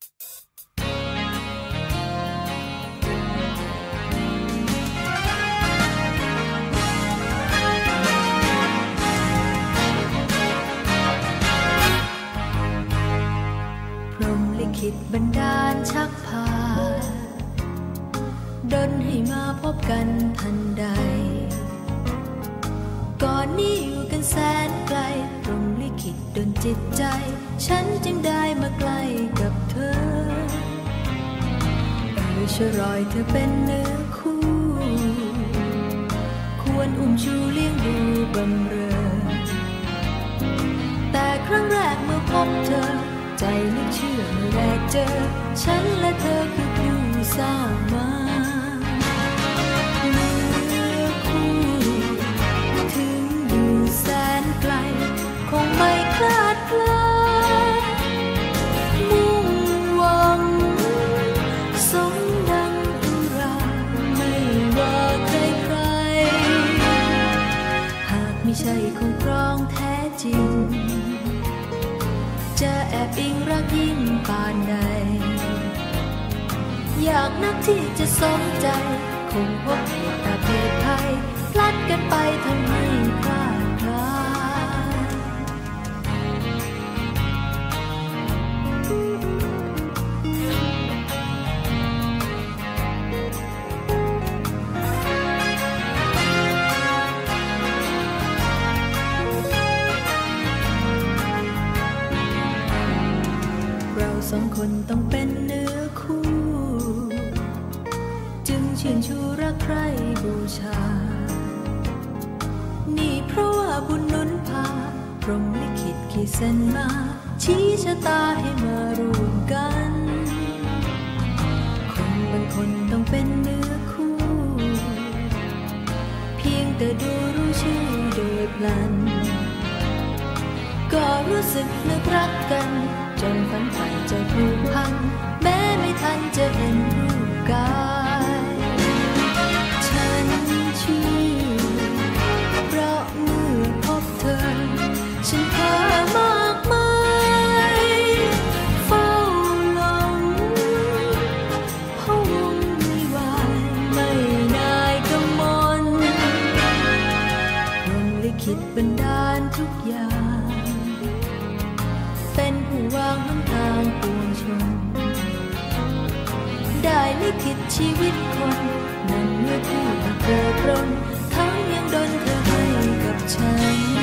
คิดบันดาลชักพาดลให้มาพบกันทันใดก่อนนี้อยู่กันแสนไกลพรหมลิขิตดลจิตใจฉันจึงได้มาใกล้กับเธอช่วยรอยเธอเป็นเนื้อคู่ควรอุ้มชูเลี้ยงดูบำเรอแต่ครั้งแรกเมื่อพบเธอใจนึกเชื่อเมื่อแรกเจอฉันและเธอคือผู้สร้างมาเมื่อคู่ถึงอยู่แสนไกลคงไม่คลาดเคลื่อนมุ่งหวังสมดังอุราไม่ว่าใครๆหากไม่ใช่คู่ครองแท้จริงจะแอบอิงรักยิ่งปานใดอยากนักที่จะสมใจคงพบเหตุแต่เพศภัยพลัดกันไปทำให้พลาดพลาสองคนต้องเป็นเนื้อคู่จึงชื่นชูรักใคร่บูชานี่เพราะว่าบุญหนุนพาพรหมลิขิตขีดเส้นมาชี้ชะตาให้มารวมกันคนบางคนต้องเป็นเนื้อคู่เพียงแต่ดูรู้ชื่อโดยพลันก็รู้สึกนึกรักกันจนฝันใฝ่ใจผูกพันแม้ไม่ทันจะเห็นรูปกายฉันเชื่อเพราะเมื่อพบเธอฉันพามากมายเฝ้าหลงพะวงไม่ไหวไม่นายกำมลพรหมลิขิตบันดาลทุกอย่างเป็นผู้วางหนทางปวงชนได้ลิขิตชีวิตคนนั้นเมื่อคู่เธอปรนทั้งยังดลเธอให้กับฉัน